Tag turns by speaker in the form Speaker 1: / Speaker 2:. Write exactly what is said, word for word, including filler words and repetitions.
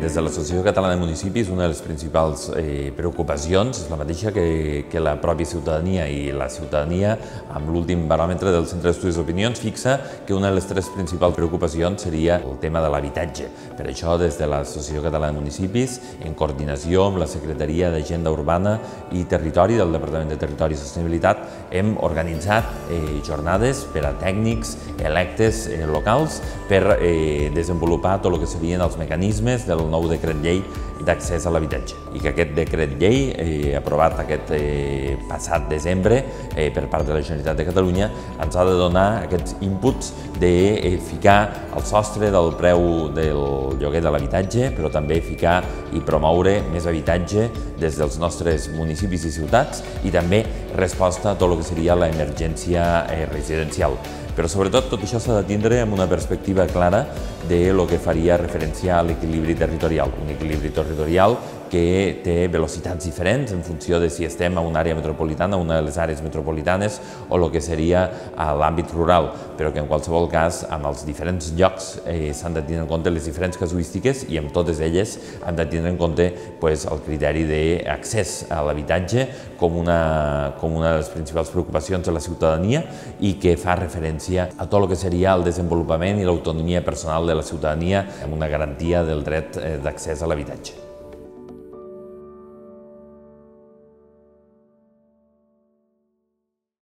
Speaker 1: Des de l'Associació Catalana de Municipis, una de les principals eh, preocupacions és la mateixa que, que la pròpia ciutadania, i la ciutadania, amb l'últim baròmetre del Centre d'Estudis d'Opinions, fixa que una de les tres principals preocupacions seria el tema de l'habitatge. Per això, des de l'Associació Catalana de Municipis, en coordinació amb la Secretaria d'Agenda Urbana i Territori del Departament de Territori i Sostenibilitat, hem organitzat eh, jornades per a tècnics electes eh, locals per eh, desenvolupar tot el que serien els mecanismes del nou decret llei d'accés a l'habitatge. I que aquest decret llei, eh, aprovat aquest eh, passat desembre eh, per part de la Generalitat de Catalunya, ens ha de donar aquests inputs de eh, ficar el sostre del preu del lloguer de l'habitatge, però també ficar i promoure més habitatge des dels nostres municipis i ciutats, i també resposta a tot el que seria l'emergència eh, residencial. Però sobretot tot això s'ha de tindre amb una perspectiva clara de lo que faria referència a l'equilibri territorial, un equilibri territorial que té velocitats diferents en funció de si estem a una àrea metropolitana, una de les àrees metropolitanes, o el que seria a l'àmbit rural, però que en qualsevol cas amb els diferents llocs eh, s'han de tenir en compte les diferents casuístiques, i amb totes elles han de tenir en compte pues, el criteri d'accés a l'habitatge com una, com una de les principals preocupacions de la ciutadania, i que fa referència a tot el que seria el desenvolupament i l'autonomia personal de la ciutadania amb una garantia del dret d'accés a l'habitatge.